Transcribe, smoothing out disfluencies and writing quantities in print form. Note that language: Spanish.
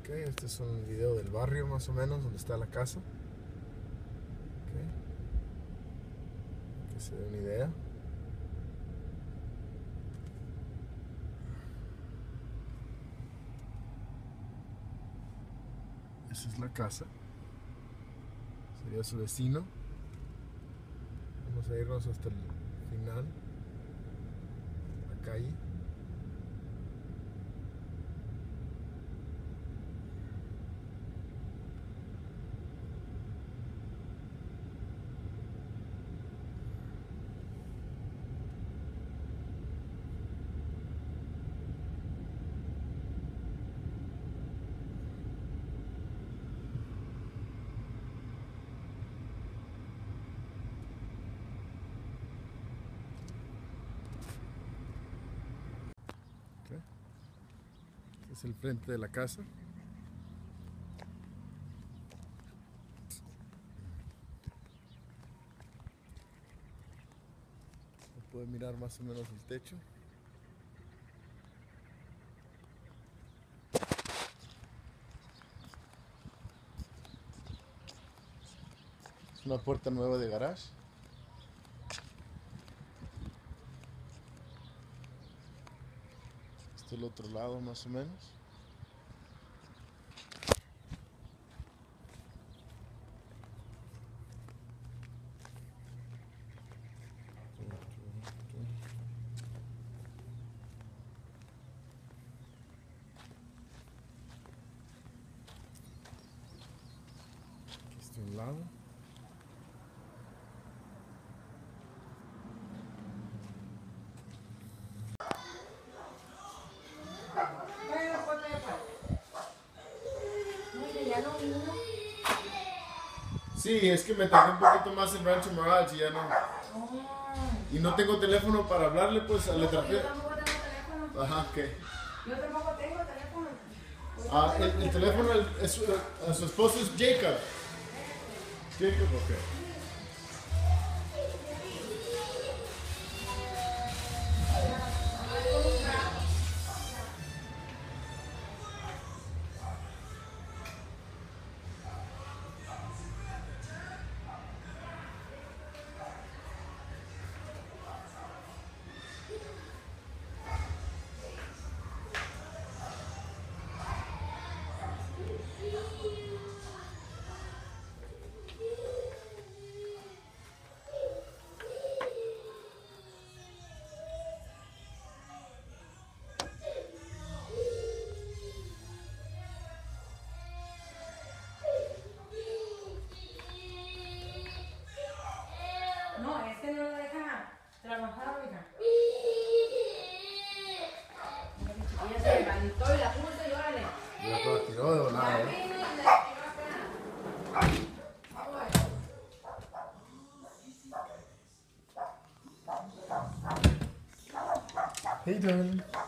Ok, este es un video del barrio más o menos donde está la casa. Okay. Que se dé una idea. Esa es la casa. Sería su vecino. Vamos a irnos hasta el final. La calle. Okay. Este es el frente de la casa. Se puede mirar más o menos el techo. Es una puerta nueva de garage. Este es el otro lado más o menos. Aquí está un lado. Sí, es que me tardé un poquito más en Rancho Mirage y ya no. Y no tengo teléfono para hablarle, pues le traté. Yo tampoco tengo teléfono. Ajá, ¿qué? Yo tampoco tengo teléfono. Ah, el teléfono a su esposo es Jacob. Jacob, ok. No, es que no lo deja trabajar, oiga. Ella se levantó y la puso y órale. Ya la tiró de volada, La vino y la tiró acá. Hey, darling.